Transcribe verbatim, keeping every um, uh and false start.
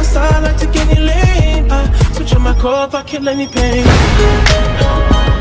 my side, like take any lane. I switch on my core if I kill any pain.